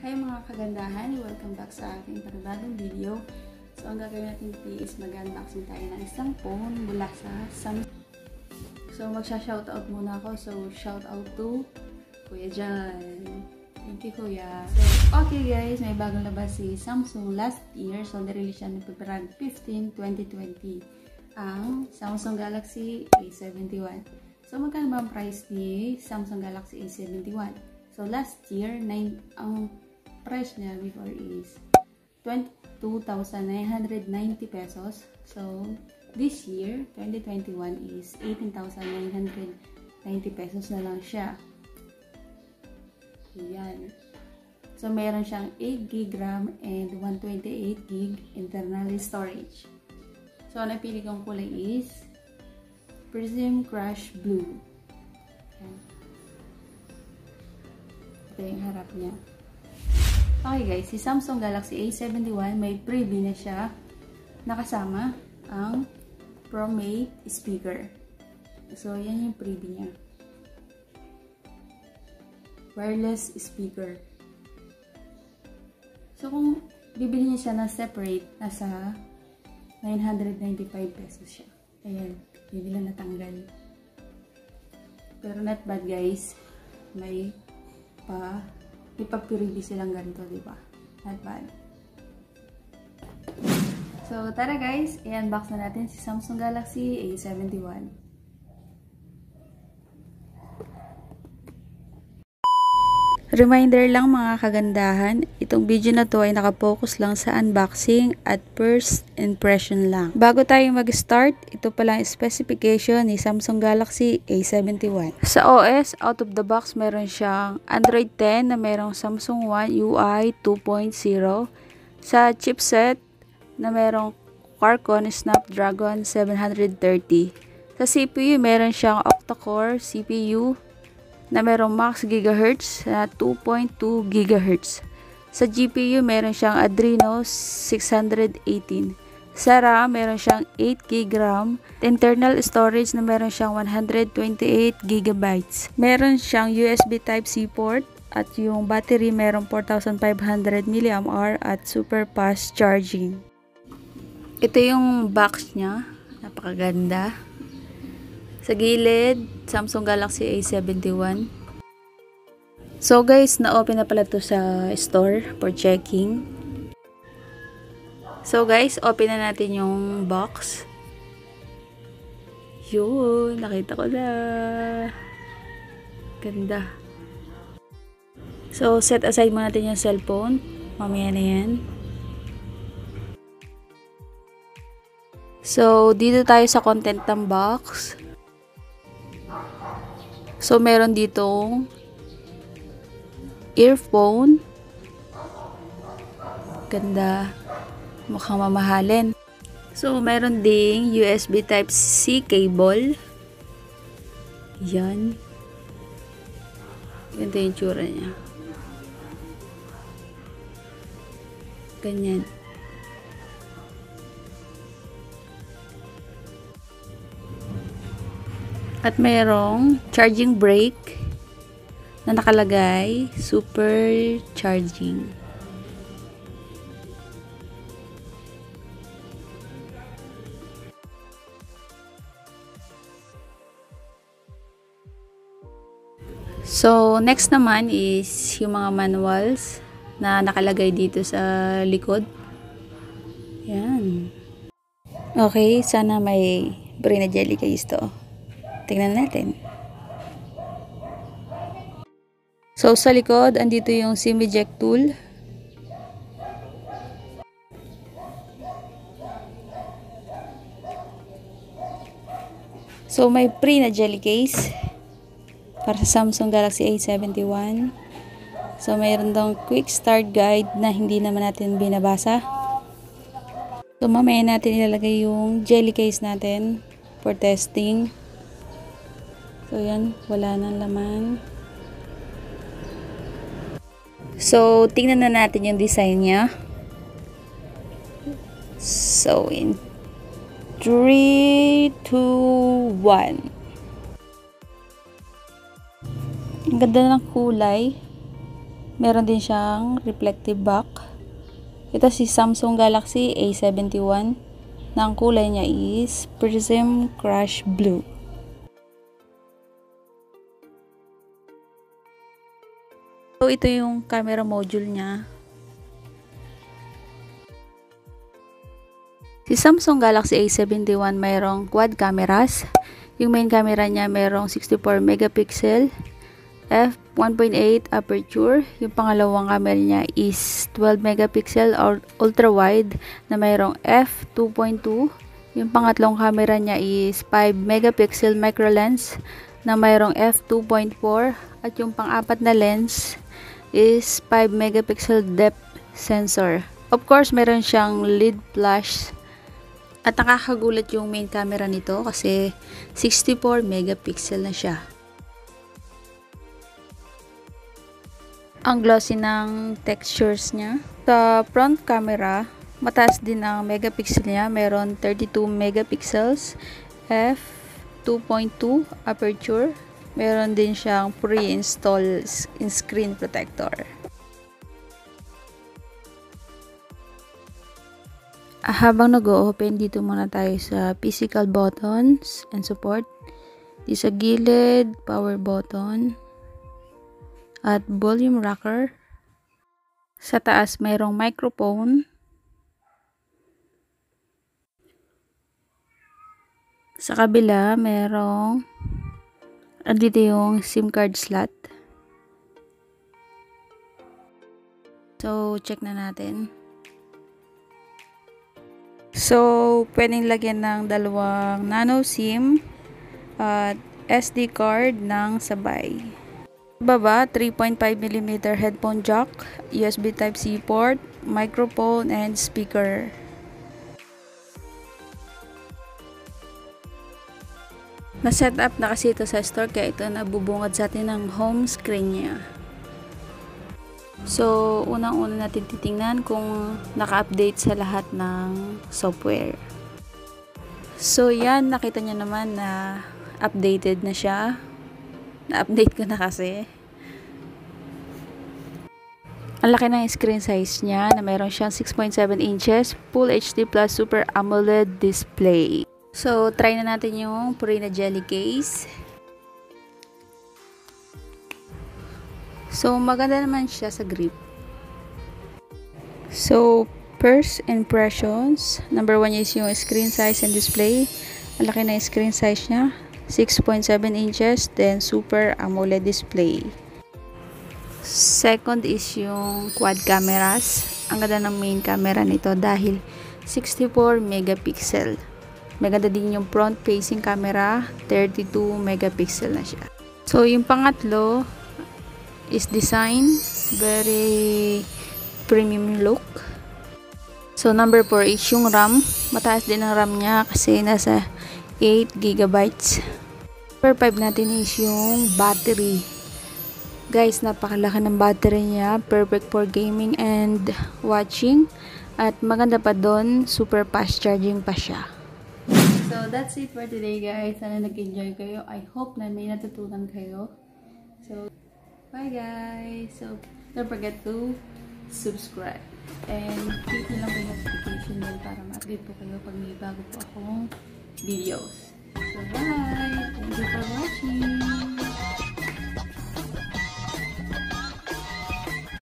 Hi mga kagandahan! Welcome back sa aking panibagong video. So, ang gagawin natin is mag-unboxing tayo ng isang phone mula sa Samsung. So, magsha-shoutout muna ako. So, shoutout to Kuya Jan. Thank you, Kuya. So, okay guys, may bagong labas si Samsung last year. So, nirelease siya ng February 15, 2020. Ang Samsung Galaxy A71. So, magkano ba ang price ni Samsung Galaxy A71? So, last year, ang price niya before is 22,990 pesos. So, this year, 2021 is 18,990 pesos na lang siya. Ayan. So, meron siyang 8GB RAM and 128GB internal storage. So, ang napili kong kulay is Prism Crush Blue. Ayan. Ito yung harap niya. Okay guys, si Samsung Galaxy A71 may freebie na siya. Nakasama ang ProMate speaker. So, yan yung freebie niya. Wireless speaker. So, kung bibili niya siya na separate, nasa 995 pesos siya. Ayan, hindi lang natanggal. Pero not bad guys. May ipapirili silang ganito, diba? Not bad. So, tara guys, i-unbox na natin si Samsung Galaxy A71. Reminder lang mga kagandahan, itong video na to ay nakapokus lang sa unboxing at first impression lang. Bago tayo mag-start, ito pala ang specification ni Samsung Galaxy A71. Sa OS, out of the box, meron siyang Android 10 na merong Samsung One UI 2.0. Sa chipset na merong Qualcomm Snapdragon 730. Sa CPU, meron siyang octa-core CPU na merong max gigahertz na 2.2 GHz. Sa GPU, meron siyang Adreno 618. Sa RAM, meron siyang 8GB RAM. Internal storage na meron siyang 128GB. Meron siyang USB Type-C port at yung battery meron 4,500 mAh at super fast charging. Ito yung box niya. Napakaganda. Sa gilid, Samsung Galaxy A71. So guys, na-open na pala to sa store for checking. So guys, open na natin yung box. Yun, nakita ko na. Ganda. So, set aside muna natin yung cellphone. Mamaya na yan. So, dito tayo sa content ng box. So, meron ditong earphone. Ganda. Mukhang mamahalin. So, meron ding USB Type-C cable. Yan. Ganda yung tsura niya. Ganyan. At mayroong charging brick na nakalagay, super charging. So, next naman is yung mga manuals na nakalagay dito sa likod. Yan. Okay, sana may Brina jelly case to. Tingnan natin. So, sa likod, andito yung SIM eject tool. So, may free na jelly case para sa Samsung Galaxy A71. So, mayroon daw quick start guide na hindi naman natin binabasa. So, mamaya natin ilalagay yung jelly case natin for testing. So, yan. Wala nang laman. So, tingnan na natin yung design niya. So, in 3, 2, 1. Ang ganda ng kulay. Meron din siyang reflective back. Ito si Samsung Galaxy A71 na ang kulay niya is Prism Crush Blue. So ito yung camera module niya. Si Samsung Galaxy A71 mayroong quad cameras. Yung main camera niya mayroong 64 megapixel, f1.8 aperture. Yung pangalawang camera niya is 12 megapixel or ultra wide na mayroong f2.2. Yung pangatlong camera niya is 5 megapixel micro lens na mayroong f2.4. At yung pang-apat na lens is 5 megapixel depth sensor. Of course, meron siyang LED flash. At nakakagulat yung main camera nito kasi 64 megapixel na siya. Ang glossy ng textures niya. Sa front camera, mataas din ang megapixel niya. Meron 32 megapixels, f2.2 aperture. Meron din siyang pre-install screen protector. Habang nag-o-open, dito muna tayo sa physical buttons and support. Di sa gilid, power button at volume rocker. Sa taas, mayroong microphone. Sa kabila, mayroong dito yung SIM card slot. So, check na natin. So, pwedeng lagyan ng dalawang nano SIM at SD card ng sabay. Baba, 3.5mm headphone jack, USB Type-C port, microphone, and speaker. Na-set up na kasi ito sa store kaya ito nabubungad sa atin ng home screen niya. So, unang-una natin titingnan kung naka-update sa lahat ng software. So, yan. Nakita niyo naman na updated na siya. Na-update ko na kasi. Ang laki ng screen size niya na meron siyang 6.7 inches, Full HD Plus Super AMOLED display. So, try na natin yung Purina Jelly case. So, maganda naman siya sa grip. So, first impressions. Number 1 is yung screen size and display. Ang laki na screen size niya. 6.7 inches. Then, Super AMOLED display. Second is yung quad cameras. Ang ganda ng main camera nito dahil 64 megapixel. Maganda din yung front facing camera. 32 megapixel na siya. So, yung pangatlo is design, very premium look. So, number 4 is yung RAM. Mataas din ang RAM niya kasi nasa 8 gigabytes. Number 5 natin is yung battery. Guys, napakalaki ng battery niya. Perfect for gaming and watching. At maganda pa doon, super fast charging pa siya. So, that's it for today guys. Sana nag-enjoy kayo. I hope na may natutunan kayo. So, bye guys! So, don't forget to subscribe and click nyo lang yung notification bell para ma-update po kayo pag may bago po akong videos. So, bye! Thank you for watching!